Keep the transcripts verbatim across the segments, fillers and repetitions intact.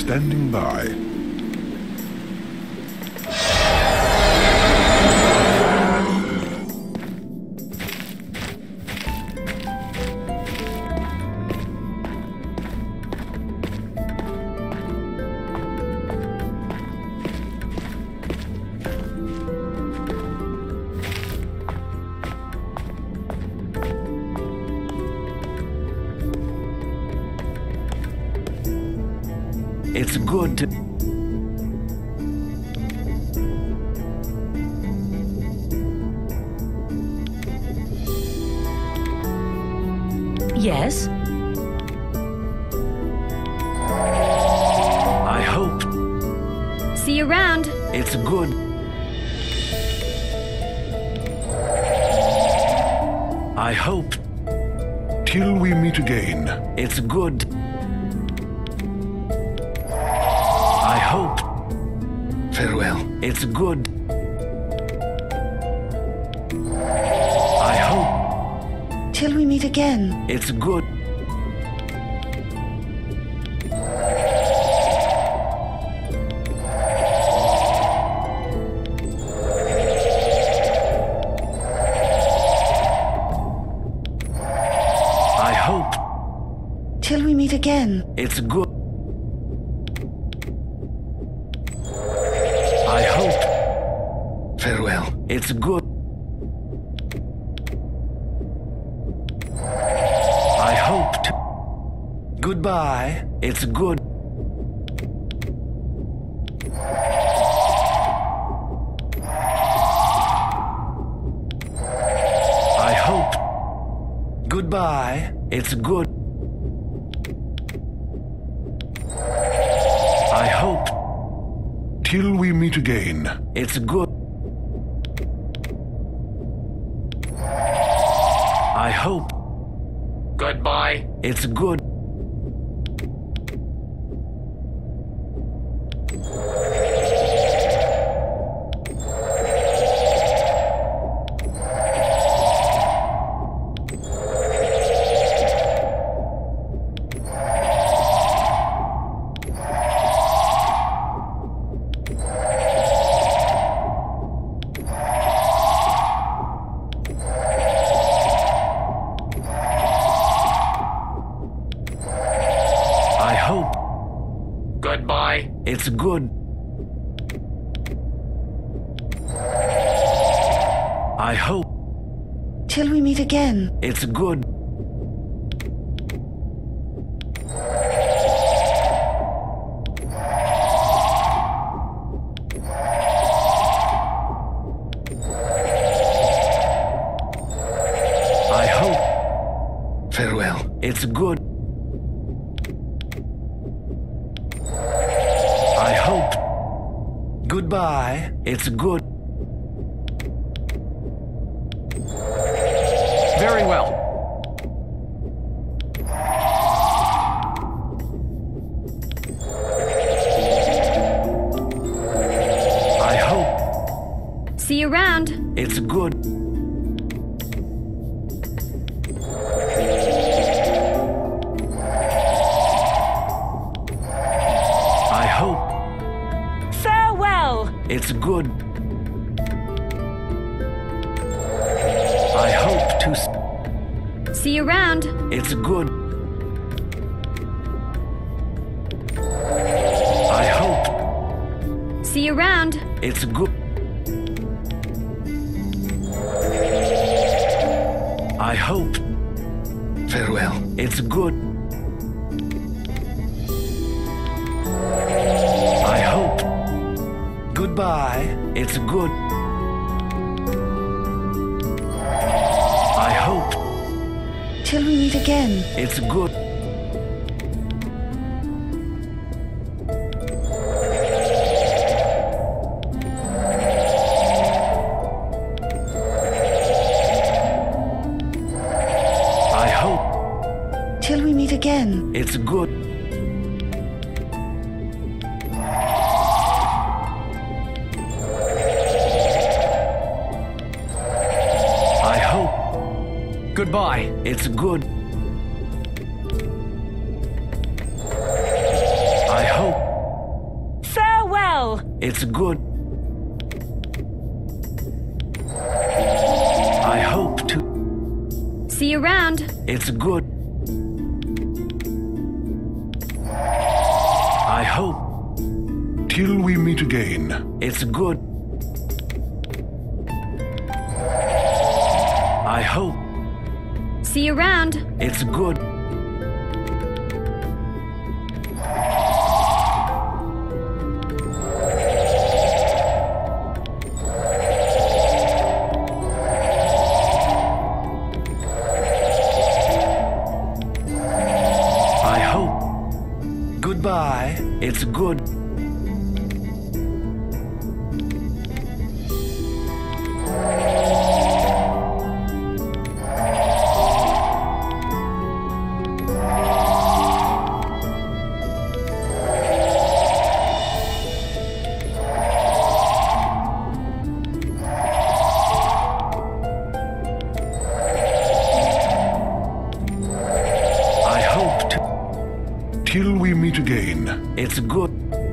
standing by. It's good to... Yes? I hope See you around. it's good. I hope Till we meet again. it's good. I hope Farewell. it's good. I hope Till we meet again. it's good. I hope Till we meet again. it's good. I hope Farewell. it's good. I hoped. Goodbye. It's good. I hope. Goodbye. It's good. I hope Till we meet again. it's good. I hope Goodbye. it's good. I hope Goodbye. it's good. I hope Till we meet again. it's good. I hope Farewell. it's good. I hope. Goodbye. It's good. Very well. I hope See you around. it's good. I hope Farewell. it's good. I hope to. s- See you around. It's good. I hope See you around. it's good. I hope Farewell. it's good. I hope. Goodbye. It's good. I hope Till we meet again. it's good. I hope Till we meet again. it's good. I hope Goodbye. it's good. I hope well. It's good. I hope to. See you around. It's good. I hope. Till we meet again. It's good. I hope. See you around. It's good. I hope. Goodbye. It's good. Till we meet again. It's good.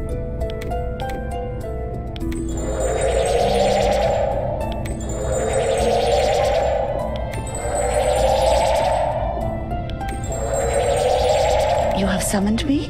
You have summoned me?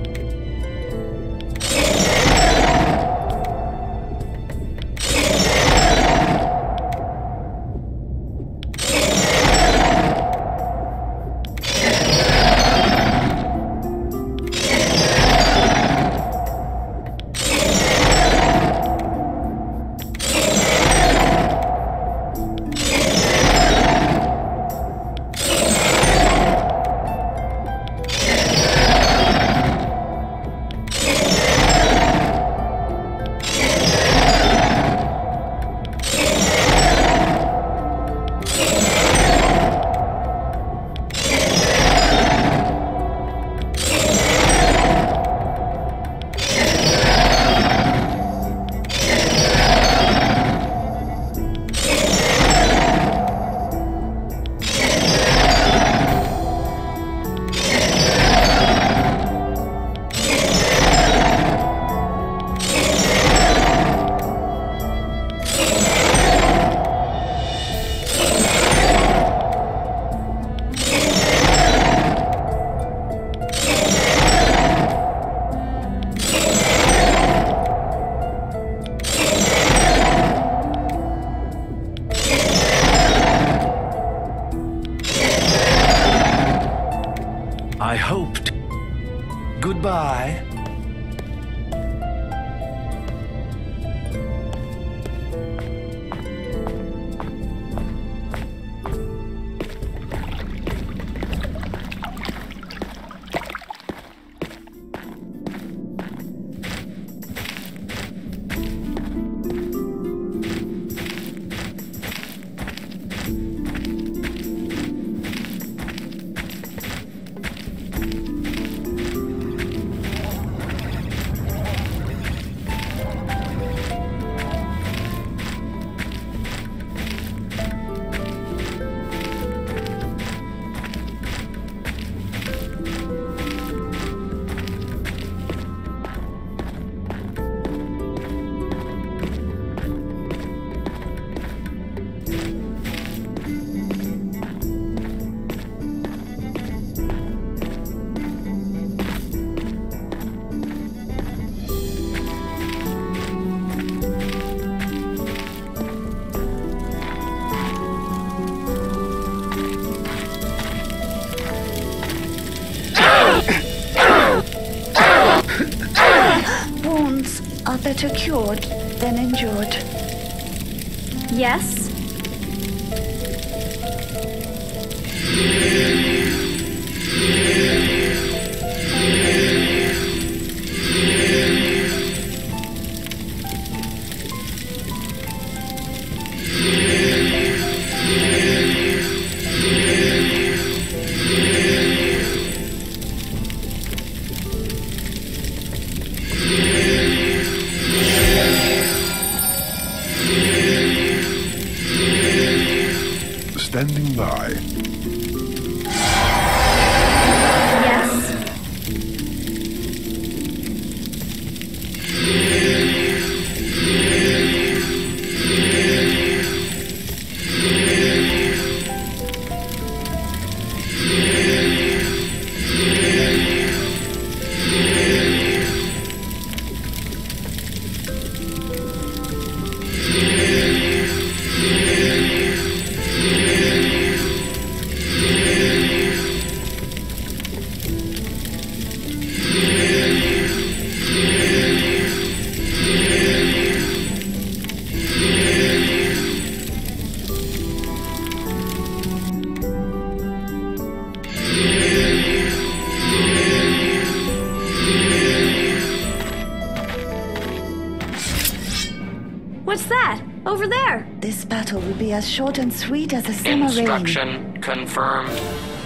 I hoped. Goodbye. Wounds are better cured than endured. Yes? Standing by. Yes? What's that? Over there! This battle will be as short and sweet as a summer rain. Instruction confirmed.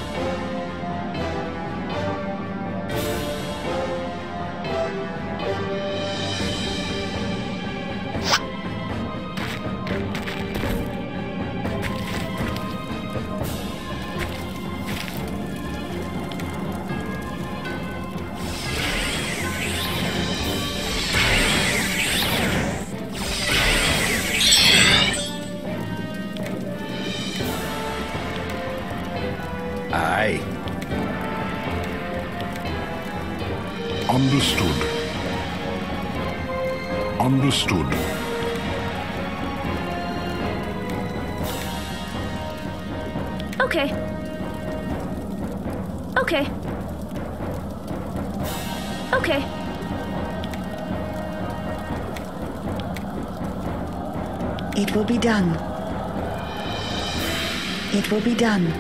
Aye. Understood. Understood. Okay. Okay. Okay. It will be done. It will be done.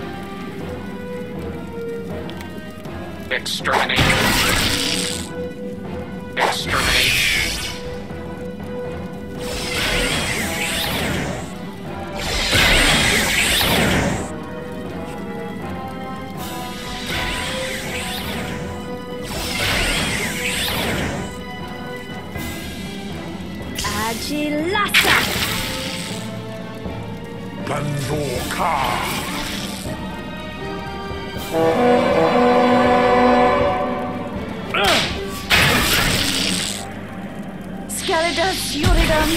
Exterminate. Exterminate. Agilasa! Gandorka. Scalidus Uridum.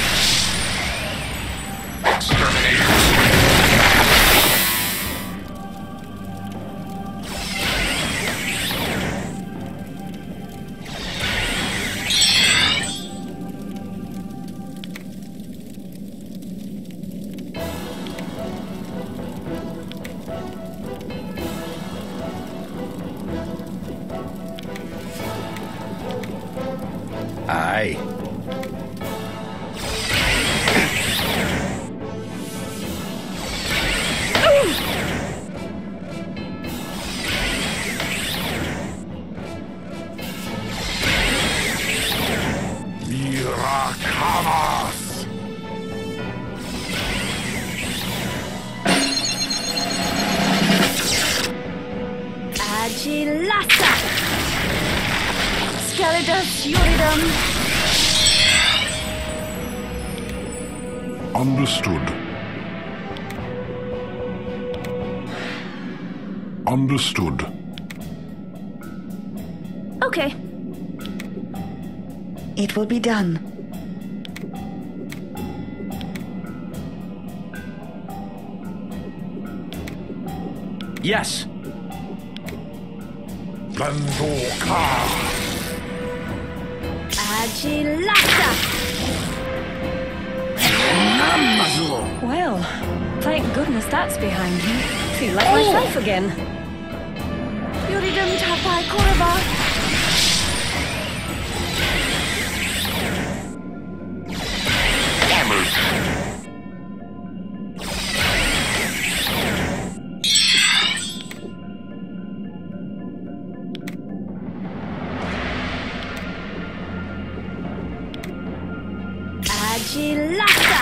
Exterminate. Aye. Mirakamas. Agilasa! Scalidus Uridum. Understood. Understood. Okay. It will be done. Yes. Gandorka. Agilasa! Well, thank goodness that's behind me. Feel like myself again. Uridum Tapai Koraba. Agilasa!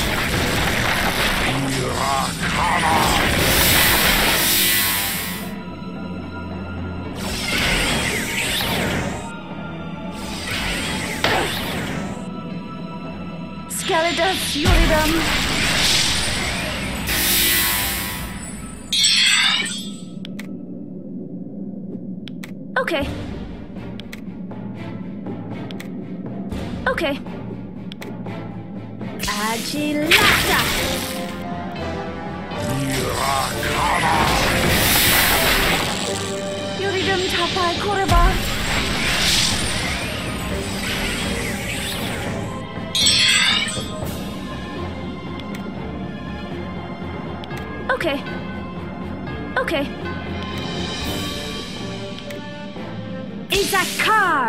Scalidus Uridum. Okay. Okay. Agilasa! Uridum Tapai Koraba. Okay. Okay. Izakar!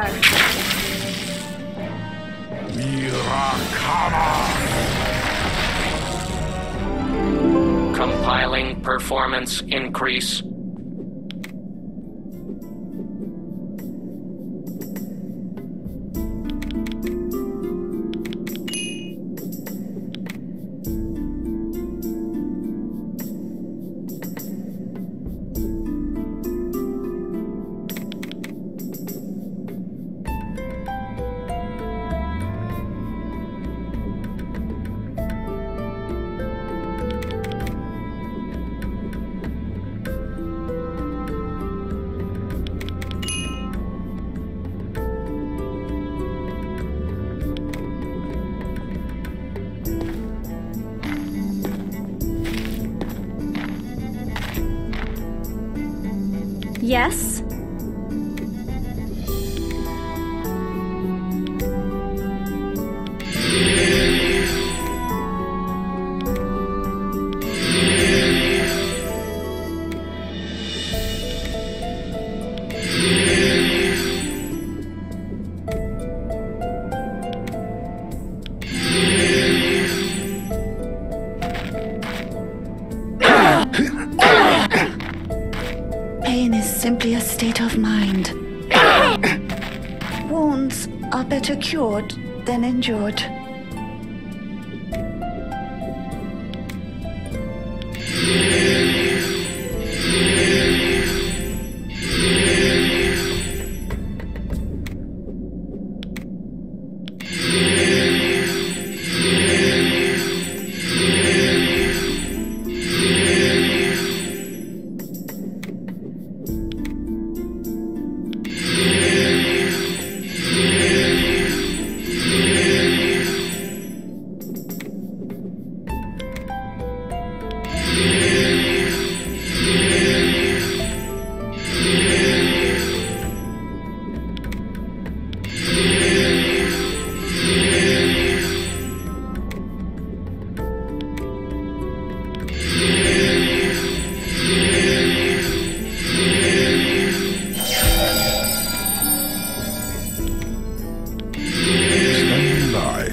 Compiling performance increase. Yes? Pain is simply a state of mind. Wounds are better cured than endured. Standing by.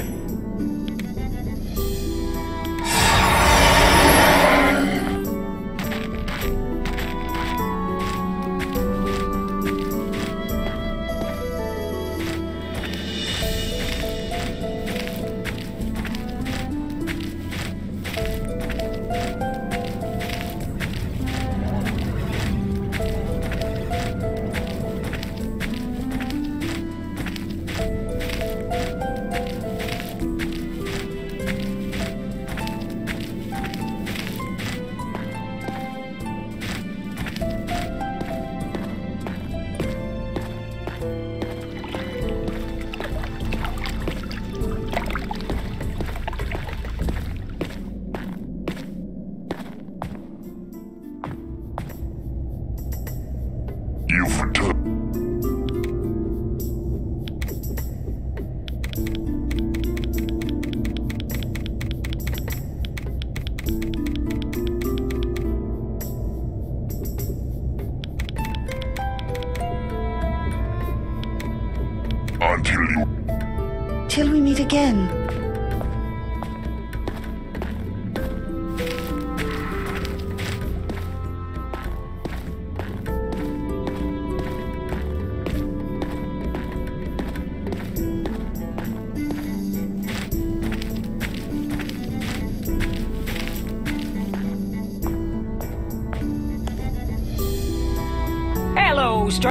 You've returned. Until you... Till we meet again. Hello, Str-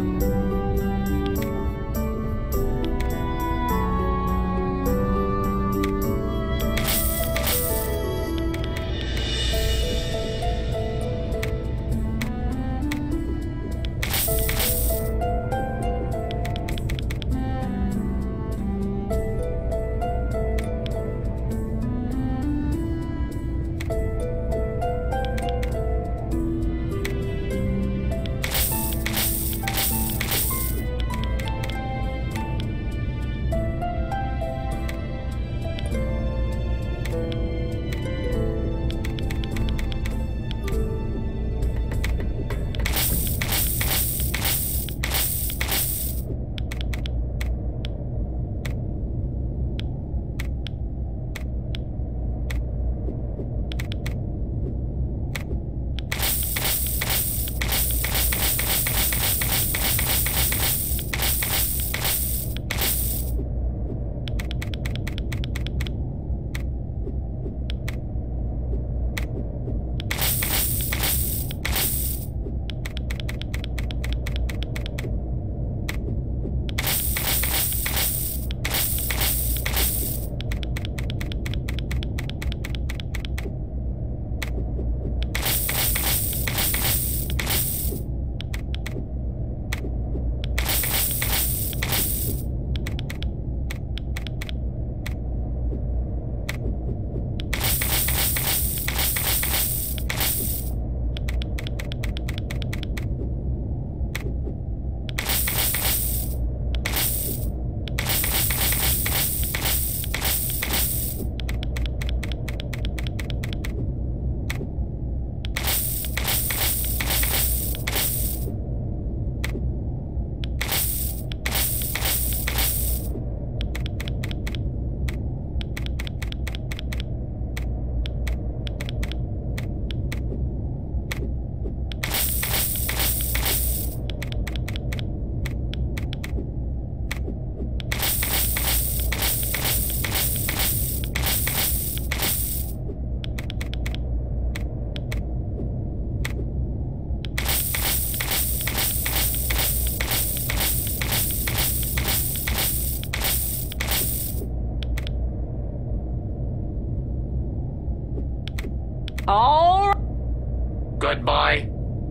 Goodbye.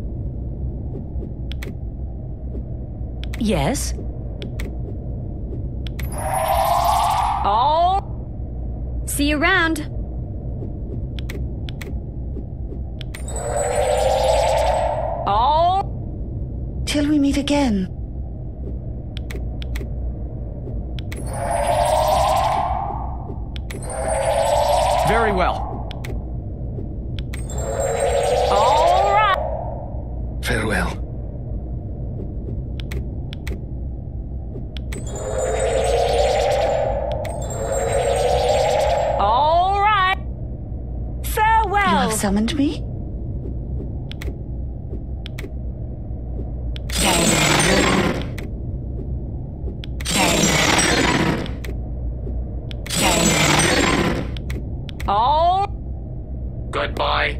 Yes? Oh! See you around. Oh! Till we meet again. Very well. All right! Farewell. All right! Farewell! You have summoned me? Oh! Goodbye.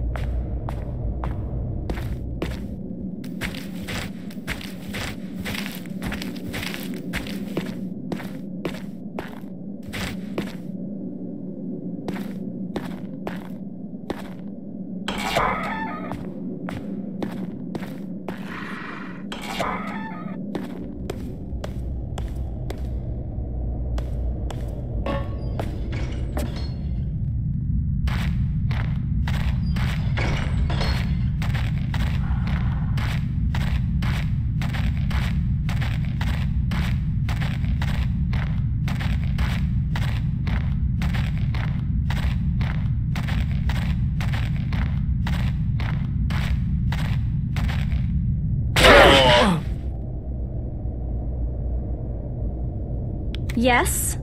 Yes?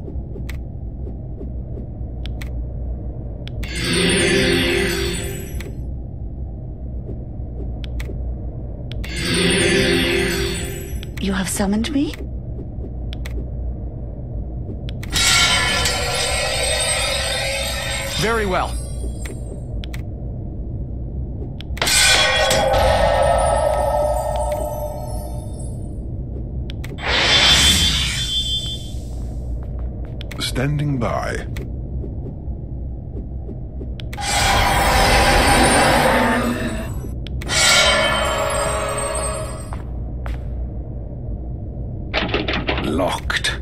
You have summoned me? Very well. Standing by. Locked.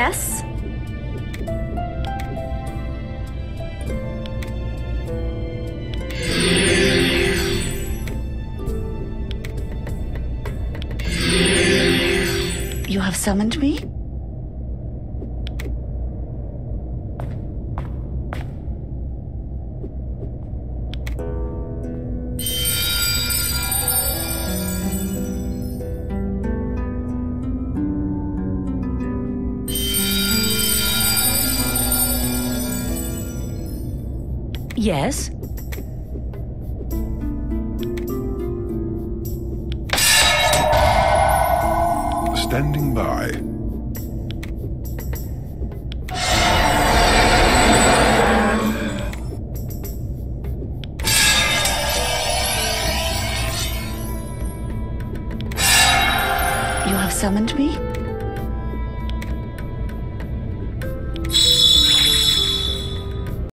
Yes? You have summoned me? Yes? Standing by. You have summoned me?